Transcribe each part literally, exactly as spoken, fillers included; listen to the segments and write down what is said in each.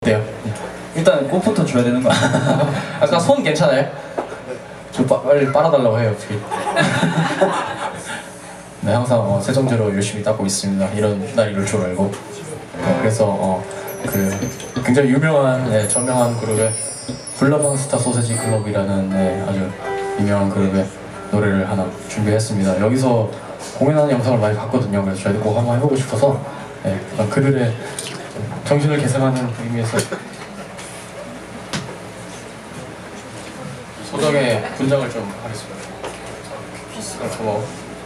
어때요? 일단 꽃부터 줘야 되는 거 아니야? 아까 손 괜찮아요? 좀 빠, 빨리 빨아달라고 해요 어떻게. 네, 항상 어, 세정제로 열심히 닦고 있습니다. 이런 날이 이럴 줄 알고. 어, 그래서 어, 그 굉장히 유명한 네, 저명한 그룹의 블라방스타 소세지 클럽이라는 네, 아주 유명한 그룹의 노래를 하나 준비했습니다. 여기서 공연하는 영상을 많이 봤거든요. 그래서 저희도 꼭 한번 해보고 싶어서 네, 그들의 정신을 계승하는 의미에서 소정의 분장을 좀 하겠습니다. 아, 고마워.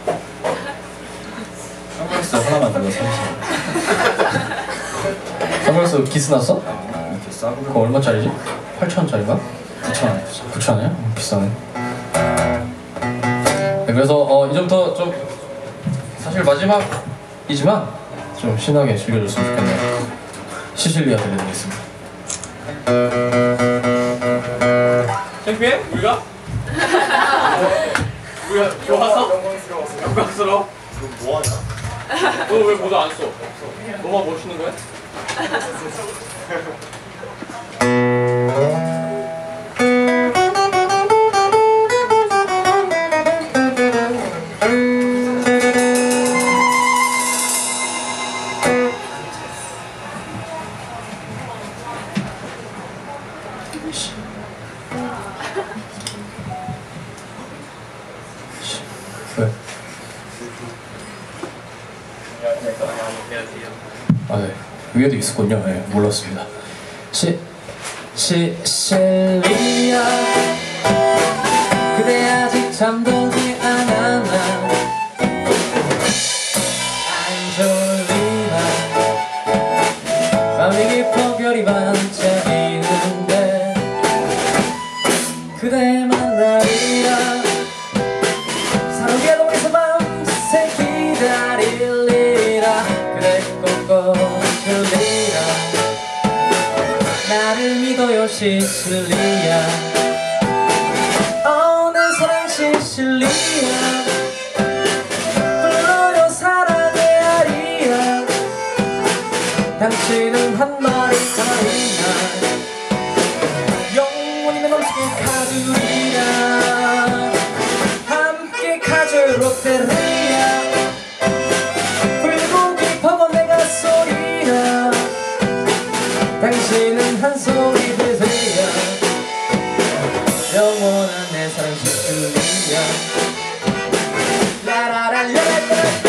선글라스 하나만 더 사주세요. 선글라스 기스 났어? 어, 이렇게 싸고 그거 얼마짜리지? 팔천 원짜리인가? 구천 원. 구천 원이야? 음, 비싸네. 네, 그래서 어, 이제부터 좀 사실 마지막이지만 좀 신나게 즐겨줬으면 좋겠네요. 시실리아 들려드리겠습니다. 창피해? 우리가? 우리가 좋아서? 영광스러웠어요. 영광스러워? 너 뭐하냐? 너 왜 모자 안 써? 너만 멋있는 거야? 왜? 아, 네. 위에도 있었군요. 네, 몰랐습니다. 시, 시, 실리아 그대 아직 잠들지 않았나 안 졸리나 밤이 깊어 별이 반짝이는데 그대 만나리라 사랑의 동에서 밤새 기다리리라 그대 꽃꽃을리라 나를 믿어요 시실리아 어 내 사랑 시실리아 불러요 사랑의 아리아 당신은 한 마리 가리나 영원히 내 맘속에 가두리라 함께 가죠 롯데리아 불고기 퍼버 내가 소리라 당신은 한 소리 되세요 영원한 내 사랑 시실리아 라라라라라라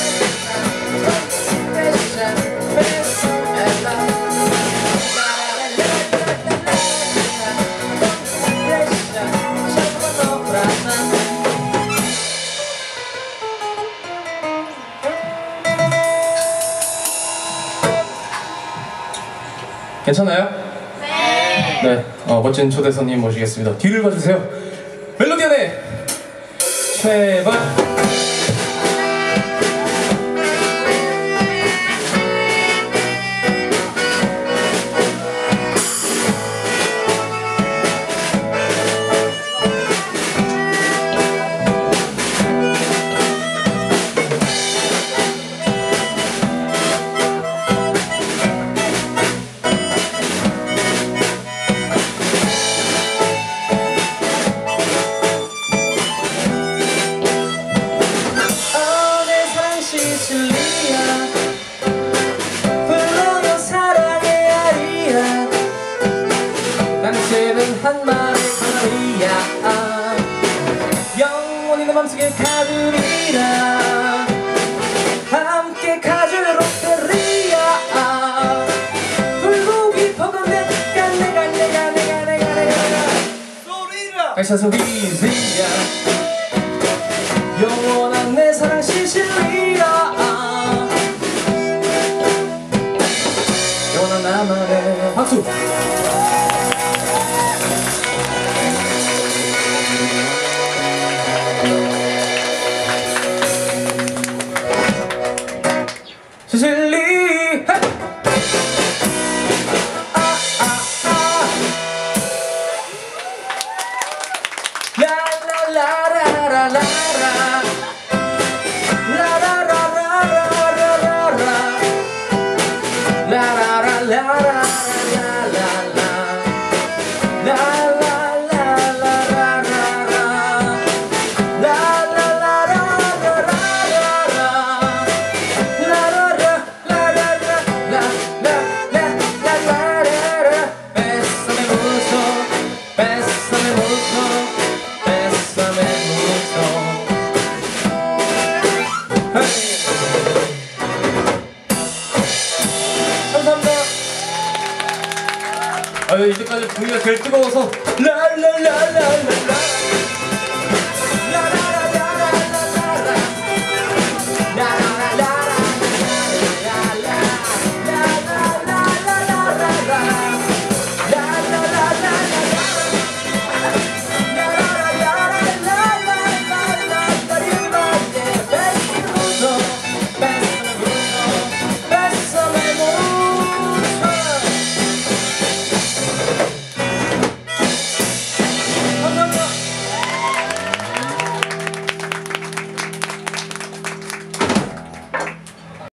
괜찮아요? 네. 네, 어, 멋진 초대 손님 모시겠습니다. 뒤를 봐주세요. 멜로디언의 최발. 한 마리 가리야 영원히 내 맘속에 가두리라 함께 가죠 롯데리아 불고기 퍼거 내가 내가 내가 내가 내가 내가 소리라 다시 소리지야 영원한 내 사랑 시실리아 영원한 나만의 박수. 시실리 라라라라라라라 라라라라라라라 라라라라라라라 아, 이제까지 분위기가 제일 뜨거워서 라라라라라라